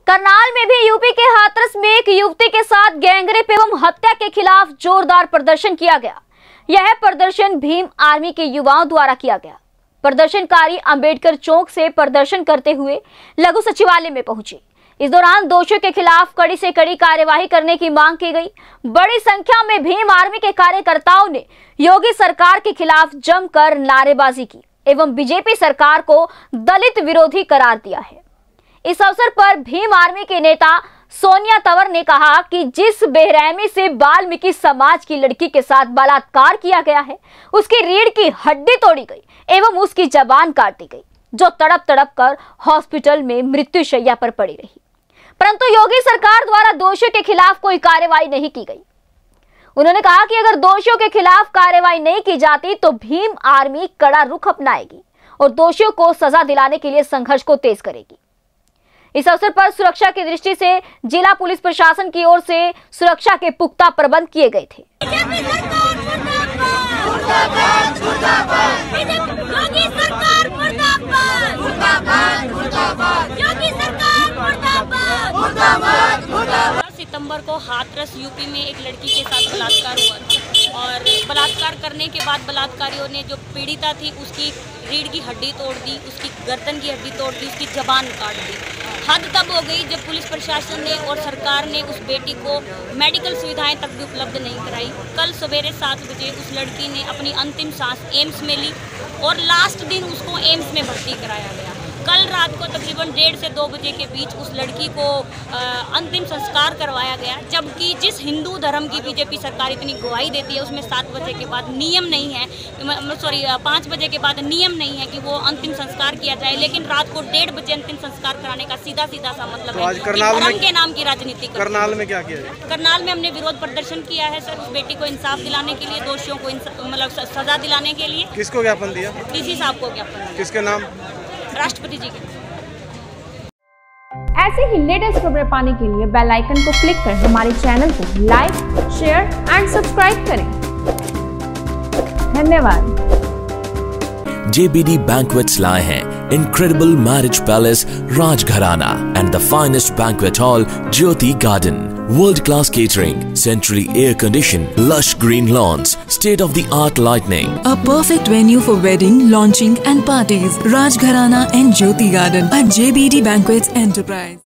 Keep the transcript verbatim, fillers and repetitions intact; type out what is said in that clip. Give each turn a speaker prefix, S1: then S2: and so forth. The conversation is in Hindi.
S1: करनाल में भी यूपी के हाथरस में एक युवती के साथ गैंगरेप एवं हत्या के खिलाफ जोरदार प्रदर्शन किया गया। यह प्रदर्शन भीम आर्मी के युवाओं द्वारा किया गया। प्रदर्शनकारी अंबेडकर चौक से प्रदर्शन करते हुए लघु सचिवालय में पहुंचे। इस दौरान दोषियों के खिलाफ कड़ी से कड़ी कार्यवाही करने की मांग की गई। बड़ी संख्या में भीम आर्मी के कार्यकर्ताओं ने योगी सरकार के खिलाफ जमकर नारेबाजी की एवं बीजेपी सरकार को दलित विरोधी करार दिया है। इस अवसर पर भीम आर्मी के नेता सोनिया तंवर ने कहा कि जिस बेरहमी से वाल्मीकि समाज की लड़की के साथ बलात्कार किया गया है, उसकी रीढ़ की हड्डी तोड़ी गई एवं उसकी जबान काट दी गई, जो तड़प तड़प कर हॉस्पिटल में मृत्युशैया पर पड़ी रही, परंतु योगी सरकार द्वारा दोषियों के खिलाफ कोई कार्रवाई नहीं की गई। उन्होंने कहा कि अगर दोषियों के खिलाफ कार्रवाई नहीं की जाती तो भीम आर्मी कड़ा रुख अपनाएगी और दोषियों को सजा दिलाने के लिए संघर्ष को तेज करेगी। इस अवसर पर सुरक्षा की दृष्टि से जिला पुलिस प्रशासन की ओर से सुरक्षा के पुख्ता प्रबंध किए गए थे।
S2: सितंबर को हाथरस यूपी में एक लड़की के साथ बलात्कार हुआ था और बलात्कार करने के बाद बलात्कारियों ने जो पीड़िता थी उसकी रीढ़ की हड्डी तोड़ दी, उसकी गर्दन की हड्डी तोड़ दी, उसकी जबान काट दी। हद तब हो गई जब पुलिस प्रशासन ने और सरकार ने उस बेटी को मेडिकल सुविधाएं तक भी उपलब्ध नहीं कराई। कल सवेरे सात बजे उस लड़की ने अपनी अंतिम सांस एम्स में ली और लास्ट दिन उसको एम्स में भर्ती कराया गया। कल रात को तकरीबन डेढ़ से दो बजे के बीच उस लड़की को आ, अंतिम संस्कार करवाया गया, जबकि जिस हिंदू धर्म की बीजेपी सरकार इतनी गवाही देती है उसमें सात बजे के बाद नियम नहीं है, सॉरी पाँच बजे के बाद नियम नहीं है कि वो अंतिम संस्कार किया जाए, लेकिन रात को डेढ़ बजे अंतिम संस्कार कराने का सीधा सीधा सा मतलब तो है कि धर्म के नाम की राजनीति।
S3: करनाल में क्या किया जाए?
S2: करनाल में हमने विरोध प्रदर्शन किया है सर, उस बेटी को इंसाफ दिलाने के लिए, दोषियों को मतलब सजा दिलाने के लिए।
S3: किसको ज्ञापन दिया?
S2: डीसी साहब को ज्ञापन दिया।
S3: किसके नाम?
S2: राष्ट्रपति जी के।
S4: ऐसे ही लेटेस्ट खबरें पाने के लिए बेल आइकन को क्लिक कर हमारे चैनल को लाइक, शेयर एंड सब्सक्राइब करें। धन्यवाद।
S5: J B D Banquets लाए हैं Incredible Marriage Palace Rajgharana and the finest banquet hall Jyoti Garden. World-class catering, centrally air-conditioned, lush green lawns, state-of-the-art lighting.
S6: A perfect venue for wedding, launching and parties. Rajgharana and Jyoti Garden at J B D Banquets Enterprise.